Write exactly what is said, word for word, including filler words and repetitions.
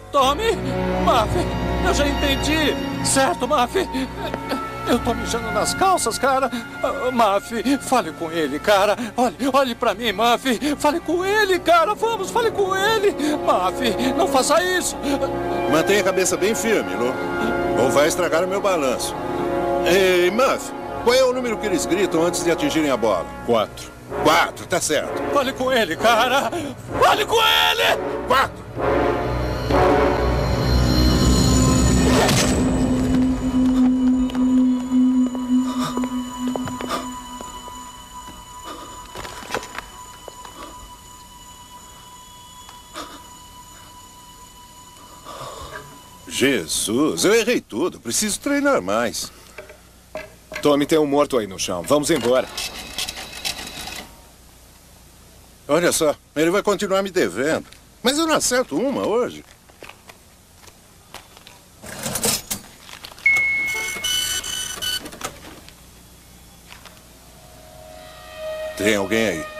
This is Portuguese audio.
Tommy? Muffy, eu já entendi. Certo, Muffy? Eu tô mijando nas calças, cara. Uh, Muffy, fale com ele, cara. Olhe, olhe pra mim, Muffy. Fale com ele, cara. Vamos, fale com ele. Muffy, não faça isso. Mantenha a cabeça bem firme, Lu. Ou vai estragar o meu balanço. Ei, Muffy, qual é o número que eles gritam antes de atingirem a bola? Quatro. Quatro, tá certo. Fale com ele, cara. Fale com ele. Quatro. Jesus, eu errei tudo. Preciso treinar mais. Tommy, tem um morto aí no chão. Vamos embora. Olha só, ele vai continuar me devendo. Mas eu não acerto uma hoje. Tem alguém aí?